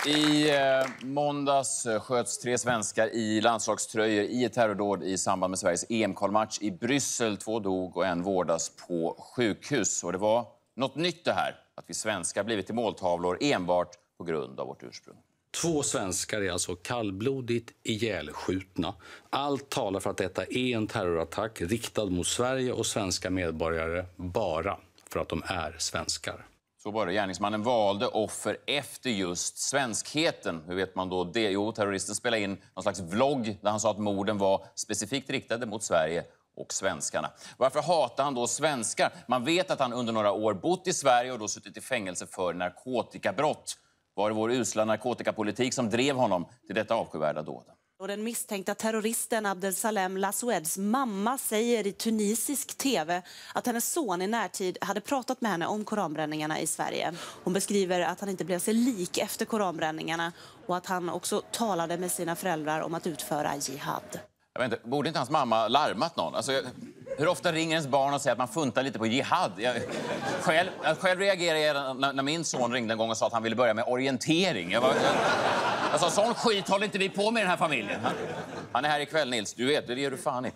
I måndags sköts 3 svenskar i landslagströjor i ett terrordåd i samband med Sveriges EM-kvalmatch i Bryssel. 2 dog och 1 vårdas på sjukhus. Och det var något nytt det här, att vi svenskar blivit till måltavlor enbart på grund av vårt ursprung. 2 svenskar är alltså kallblodigt ihjälskjutna. Allt talar för att detta är en terrorattack riktad mot Sverige och svenska medborgare bara för att de är svenskar. Så var det. Gärningsmannen valde offer efter just svenskheten. Hur vet man då det? Jo, terroristen spelade in någon slags vlogg där han sa att morden var specifikt riktade mot Sverige och svenskarna. Varför hatar han då svenskar? Man vet att han under några år bott i Sverige och då suttit i fängelse för narkotikabrott. Var det vår usla narkotikapolitik som drev honom till detta avskyvärda dåd? Och den misstänkta terroristen Abdelsalem Lasoueds mamma säger i tunisisk tv att hennes son i närtid hade pratat med henne om koranbränningarna i Sverige. Hon beskriver att han inte blev sig lik efter koranbränningarna och att han också talade med sina föräldrar om att utföra jihad. Jag vet inte, borde inte hans mamma larmat någon? Alltså, hur ofta ringer ens barn och säger att man funtar lite på jihad? Själv reagerade jag när min son ringde en gång och sa att han ville börja med orientering. Jag sa, sån skit håller inte vi på med i den här familjen. Han är här ikväll, Nils. Du vet, det ger du fan i.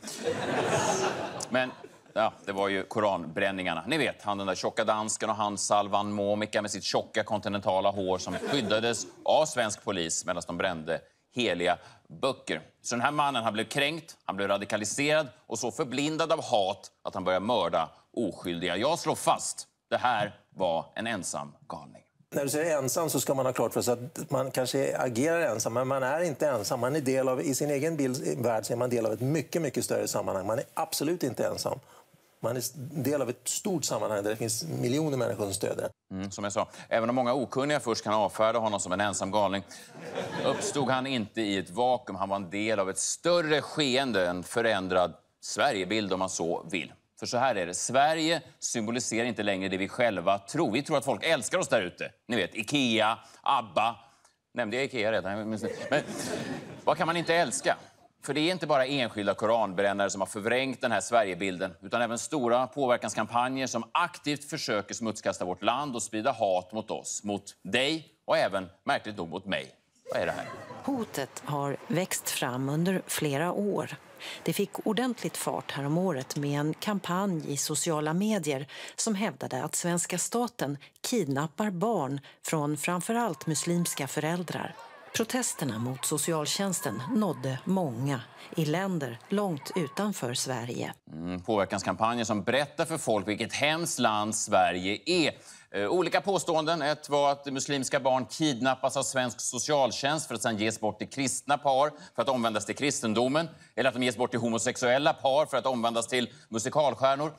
Men ja, det var ju koranbränningarna. Ni vet, han den där tjocka dansken och han Salvan Momika med sitt tjocka kontinentala hår som skyddades av svensk polis medan de brände heliga böcker. Så den här mannen, han blev kränkt, han blev radikaliserad och så förblindad av hat att han började mörda oskyldiga. Jag slår fast, det här var en ensam galning. När du säger ensam så ska man ha klart för sig att man kanske agerar ensam, men man är inte ensam. Man är del av, i sin egen värld så är man del av ett mycket, mycket större sammanhang. Man är absolut inte ensam. Man är del av ett stort sammanhang där det finns miljoner människor som stöder. Som jag sa, även om många okunniga först kan avfärda honom som en ensam galning uppstod han inte i ett vakuum. Han var en del av ett större skeende, en förändrad Sverigebild om man så vill. För så här är det, Sverige symboliserar inte längre det vi själva tror. Vi tror att folk älskar oss där ute. Ni vet, Ikea, ABBA. Nämnde jag Ikea redan? Men vad kan man inte älska? För det är inte bara enskilda koranbrännare som har förvrängt den här Sverigebilden, utan även stora påverkanskampanjer som aktivt försöker smutskasta vårt land och sprida hat mot oss, mot dig och även, märkligt nog, mot mig. Vad är det här? Hotet har växt fram under flera år. Det fick ordentligt fart här om året med en kampanj i sociala medier som hävdade att svenska staten kidnappar barn från framförallt muslimska föräldrar. Protesterna mot socialtjänsten nådde många i länder långt utanför Sverige. Påverkanskampanjer som berättar för folk vilket hemskt land Sverige är. Olika påståenden. Ett var att muslimska barn kidnappas av svensk socialtjänst för att sedan ges bort till kristna par för att omvändas till kristendomen. Eller att de ges bort till homosexuella par för att omvändas till musikalstjärnor.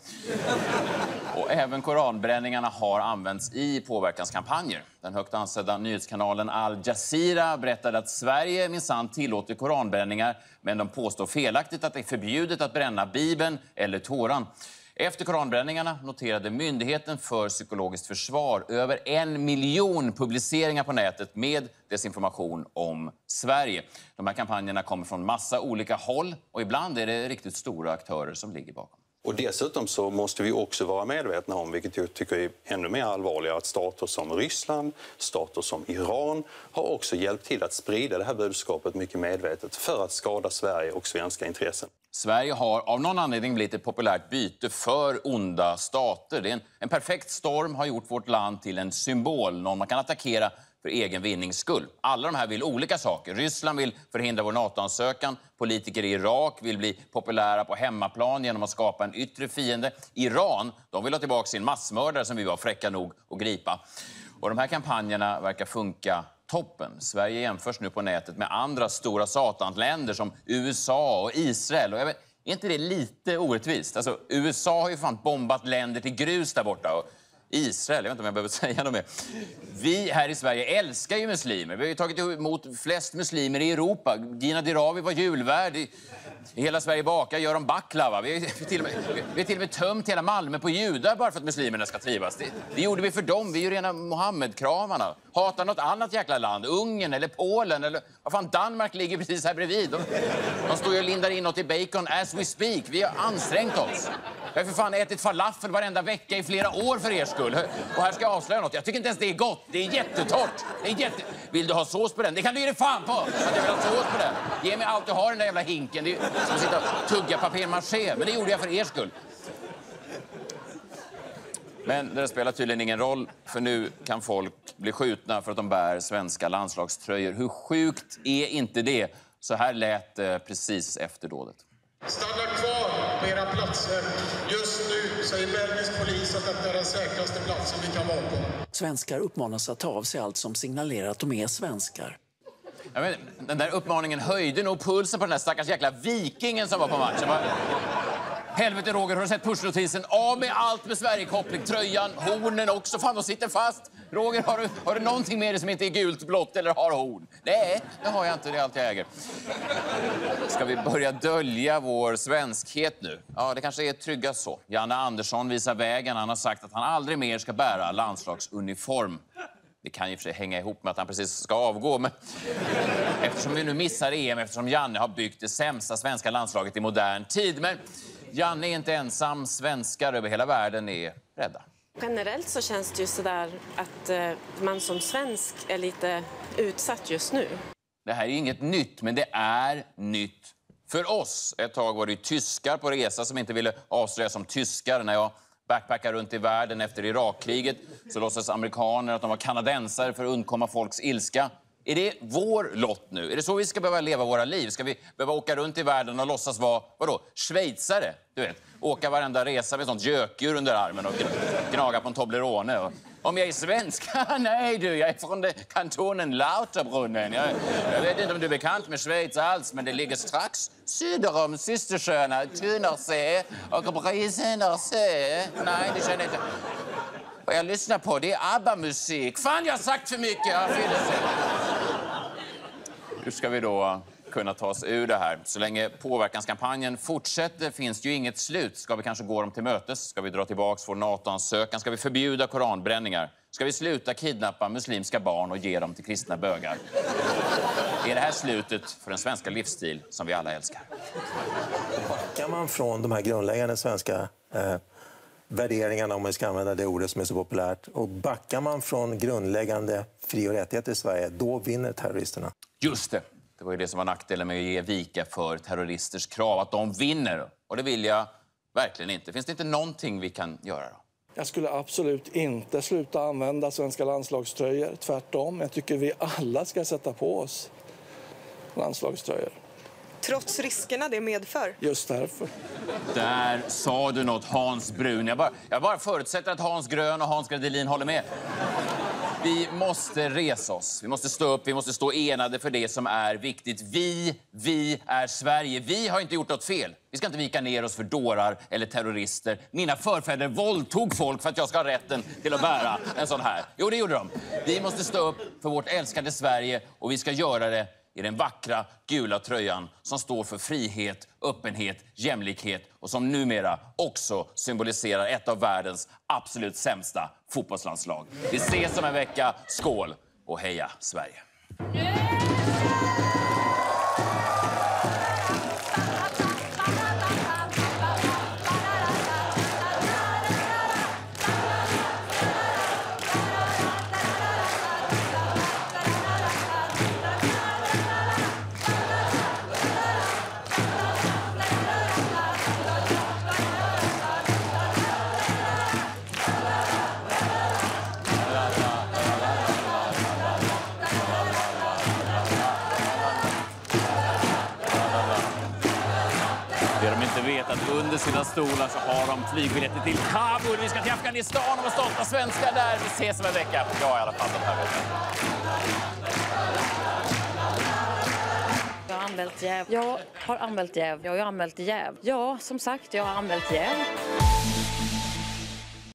Och även koranbränningarna har använts i påverkanskampanjer. Den högt ansedda nyhetskanalen Al Jazeera berättade att Sverige minsann tillåter koranbränningar, men de påstår felaktigt att det är förbjudet att bränna Bibeln eller Toran. Efter koranbränningarna noterade Myndigheten för psykologiskt försvar över 1 miljon publiceringar på nätet med desinformation om Sverige. De här kampanjerna kommer från massa olika håll och ibland är det riktigt stora aktörer som ligger bakom. Och dessutom så måste vi också vara medvetna om, vilket jag tycker är ännu mer allvarligare, att stater som Ryssland, stater som Iran har också hjälpt till att sprida det här budskapet mycket medvetet för att skada Sverige och svenska intressen. Sverige har av någon anledning blivit ett populärt byte för onda stater. Det är en perfekt storm har gjort vårt land till en symbol, någon man kan attackera för egen vinnings skull. Alla de här vill olika saker. Ryssland vill förhindra vår NATO-ansökan. Politiker i Irak vill bli populära på hemmaplan genom att skapa en yttre fiende. Iran, de vill ha tillbaka sin massmördare som vi var fräcka nog att gripa. Och de här kampanjerna verkar funka toppen. Sverige jämförs nu på nätet med andra stora satanländer som USA och Israel. Och är inte det lite orättvist? Alltså, USA har ju fan bombat länder till grus där borta. Och Israel, jag vet inte om jag behöver säga något mer. Vi här i Sverige älskar ju muslimer. Vi har ju tagit emot flest muslimer i Europa. Gina Dirawi var julvärd. I hela Sverige bakar, gör de baklava. Vi har till och med tömt hela Malmö på judar bara för att muslimerna ska trivas. Det gjorde vi för dem. Vi är ju rena Mohammed-kramarna. Hatar något annat jäkla land. Ungern eller Polen eller... Vad fan, Danmark ligger precis här bredvid. De står ju och lindar in något i bacon as we speak. Vi har ansträngt oss. Jag har för fan ätit falafel varenda vecka i flera år för er skull. Och här ska jag avslöja något. Jag tycker inte ens det är gott. Det är jättetort. Vill du ha sås på den? Det kan du ge dig fan på. Att jag vill ha sås på den. Ge mig allt du har i den där jävla hinken. Det är som att sitta och tugga papier-maché. Men det gjorde jag för er skull. Men det spelar tydligen ingen roll, för nu kan folk bli skjutna för att de bär svenska landslagströjor. Hur sjukt är inte det? Så här lät det precis efter dådet. Stanna kvar på era platser. Just nu säger belgisk polis att detta är den säkraste platsen vi kan vara på. Svenskar uppmanas att ta av sig allt som signalerar att de är svenskar. Ja, men den där uppmaningen höjde nog pulsen på den där stackars jäkla vikingen som var på matchen. Helvete Roger, har du sett push-notisen? Av med allt med Sverige-koppling, tröjan, hornen också. Fan, de sitter fast. Roger, har du någonting med det som inte är gult, blått eller har horn? Nej, det har jag inte. Det är allt jag äger. Ska vi börja dölja vår svenskhet nu? Ja, det kanske är tryggast så. Janne Andersson visar vägen. Han har sagt att han aldrig mer ska bära landslagsuniform. Det kan ju för sig hänga ihop med att han precis ska avgå. Men eftersom vi nu missar EM, eftersom Janne har byggt det sämsta svenska landslaget i modern tid. Men Janne är inte ensam. Svenskar över hela världen är rädda. Generellt så känns det ju sådär att man som svensk är lite utsatt just nu. Det här är inget nytt, men det är nytt för oss. Ett tag var det tyskar på resa som inte ville avslöjas som tyskar. När jag backpackade runt i världen efter Irakkriget så låtsades amerikaner att de var kanadensare för att undkomma folks ilska. Är det vår lott nu? Är det så vi ska behöva leva våra liv? Ska vi behöva åka runt i världen och låtsas vara, vadå, schweizare? Du vet, åka varenda resa med sånt gökdjur under armen och gnaga på en Toblerone. Och, om jag är svensk? Nej du, jag är från kantonen Lauterbrunnen. Jag vet inte om du är bekant med Schweiz alls, men det ligger strax söder om systersjöarna Thunersee och Brisenersee. Nej, det känner jag inte. Vad jag lyssnar på, det är ABBA-musik. Fan, jag har sagt för mycket. Hur ska vi då kunna ta oss ur det här? Så länge påverkanskampanjen fortsätter finns det ju inget slut. Ska vi kanske gå dem till mötes? Ska vi dra tillbaka vår NATO-ansökan? Ska vi förbjuda koranbränningar? Ska vi sluta kidnappa muslimska barn och ge dem till kristna bögar? Är det här slutet för den svenska livsstil som vi alla älskar? Backar man från de här grundläggande svenska värderingarna, om man ska använda det ordet som är så populärt, och backar man från grundläggande fri- och rättigheter i Sverige, då vinner terroristerna. Just det. Det var ju det som var nackdelen med att ge vika för terroristers krav, att de vinner. Och det vill jag verkligen inte. Finns det inte någonting vi kan göra då? Jag skulle absolut inte sluta använda svenska landslagströjor. Tvärtom, jag tycker vi alla ska sätta på oss landslagströjor. Trots riskerna det medför? Just därför. Där sa du något, Hans Brun. Jag bara förutsätter att Hans Grön och Hans Gradelin håller med. Vi måste resa oss. Vi måste stå upp. Vi måste stå enade för det som är viktigt. Vi är Sverige. Vi har inte gjort något fel. Vi ska inte vika ner oss för dårar eller terrorister. Mina förfäder våldtog folk för att jag ska ha rätten till att bära en sån här. Jo, det gjorde de. Vi måste stå upp för vårt älskade Sverige och vi ska göra det i den vackra gula tröjan som står för frihet, öppenhet, jämlikhet och som numera också symboliserar ett av världens absolut sämsta fotbollslandslag. Vi ses om en vecka. Skål och heja Sverige! Att under sina stolar så har de flygbiljetter till Kabul. Vi ska till Afghanistan och vara stolta svenskar där. Vi ses om en vecka. Ja, i alla fall den här veckan. Jag har anmält jäv. Jag har anmält jäv. Jag har anmält jäv. Ja, som sagt, jag har anmält jäv.